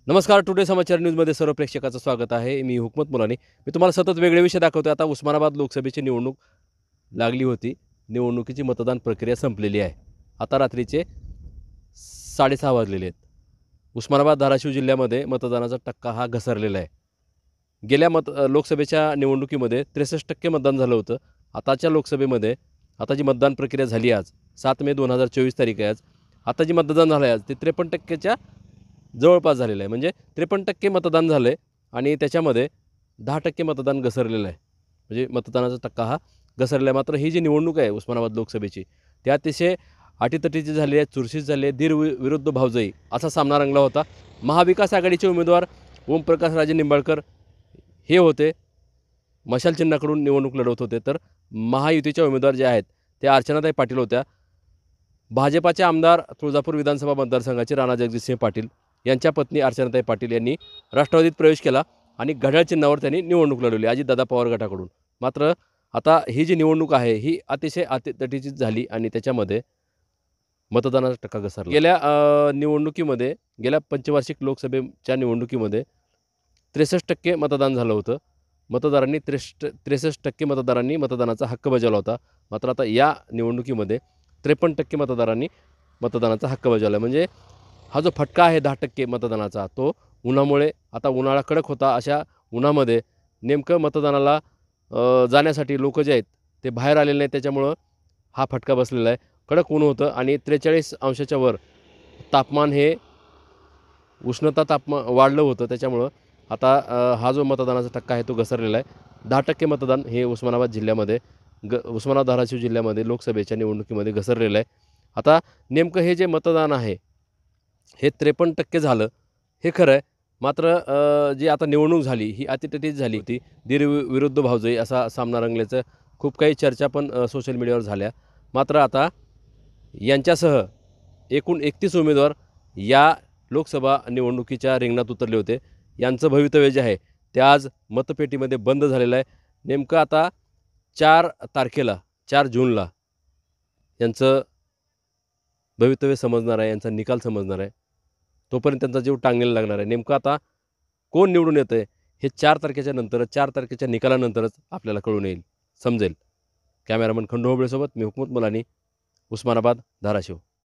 नमस्कार. टुडे समाचार न्यूजमध्ये सर्व प्रेक्षकाचं स्वागत आहे. मी हुकमत मुलानी. मी तुम्हाला सतत वेगळे विषय दाखवतो. आता उस्मानाबाद लोकसभेची निवडणूक लागली होती. निवडणुकीची मतदान प्रक्रिया संपलेली आहे. आता रात्रीचे 6:30 वाजलेले आहेत. उस्मानाबाद धाराशिव जिल्ह्यामध्ये मतदानाचा टक्का हा घसरलेला आहे. गेल्या लोकसभेच्या निवडणुकीमध्ये 63% मतदान झालं होतं. आताच्या लोकसभेमध्ये आता जी मतदान प्रक्रिया झाली आज 7 मे 2024 तारीख आहे आज. आता जी मतदान झालं आहे आज ते 53%च्या जवळपास झालेलं आहे. म्हणजे 53% मतदान झालं आहे आणि त्याच्यामध्ये 10% मतदान घसरलेलं आहे. म्हणजे मतदानाचा टक्का हा घसरला आहे. मात्र ही जी निवडणूक आहे उस्मानाबाद लोकसभेची ती अतिशय अटीतटीची झाली आहे, चुरशीत झाली आहे. धीर विरुद्ध भावजई असा सामना रंगला होता. महाविकास आघाडीचे उमेदवार ओमप्रकाश राजे निंबाळकर हे होते, मशाल चिन्हाकडून निवडणूक लढवत होते. तर महायुतीच्या उमेदवार जे आहेत त्या अर्चनाताई पाटील होत्या. भाजपाचे आमदार तुळजापूर विधानसभा मतदारसंघाचे राणा जगजितसिंह पाटील यांच्या पत्नी अर्चनाताई पाटील यांनी राष्ट्रवादीत प्रवेश केला आणि घड्याळ चिन्हावर त्यांनी निवडणूक लढवली अजितदादा पवार गटाकडून. मात्र आता ही जी निवडणूक आहे ही अतिशय अटीतटीची झाली आणि त्याच्यामध्ये मतदानाचा टक्का घसरला. गेल्या निवडणुकीमध्ये गेल्या पंचवार्षिक लोकसभेच्या निवडणुकीमध्ये 63% मतदान झालं होतं. मतदारांनी 63% मतदारांनी मतदानाचा हक्क बजावला होता. मात्र आता या निवडणुकीमध्ये 53% मतदारांनी मतदानाचा हक्क बजावला. म्हणजे हा जो फटका आहे 10% मतदानाचा तो उन्हामुळे, आता उन्हाळा कडक होता, अशा उन्हामध्ये नेमकं मतदानाला जाण्यासाठी लोक जे आहेत ते बाहेर आलेले नाहीत. त्याच्यामुळं हा फटका बसलेला आहे. कडक ऊन होतं आणि 43 अंशाच्या वर तापमान हे उष्णता वाढलं होतं. त्याच्यामुळं आता हा जो मतदानाचा टक्का आहे तो घसरलेला आहे. 10% मतदान हे उस्मानाबाद जिल्ह्यामध्ये उस्मानाबाद धाराशिव जिल्ह्यामध्ये लोकसभेच्या निवडणुकीमध्ये घसरलेलं आहे. आता नेमकं हे जे मतदान आहे हे 53% झालं हे खरं आहे. मात्र जी आता निवडणूक झाली ही अटीतटीच झाली होती. धीर विरुद्ध भावजई असा सामना रंगल्याचं खूप काही चर्चा पण सोशल मीडियावर झाल्या. मात्र आता यांच्यासह एकूण 31 उमेदवार या लोकसभा निवडणुकीच्या रिंगणात उतरले होते. यांचं भवितव्य जे आहे ते आज मतपेटीमध्ये बंद झालेलं आहे. नेमकं आता 4 तारखेला 4 जूनला यांचं भवितव्य समजणार आहे, यांचा निकाल समजणार आहे. तोपर्यंत त्यांचा जीव टांगलेला लागणार आहे. नेमकं आता कोण निवडून येतं आहे हे 4 तारखेच्या नंतरच, 4 तारखेच्या निकालानंतरच आपल्याला कळून येईल, समजेल. कॅमेरामन खंडू होबळेसोबत मी हुकमत मुलानी, उस्मानाबाद, धाराशिव.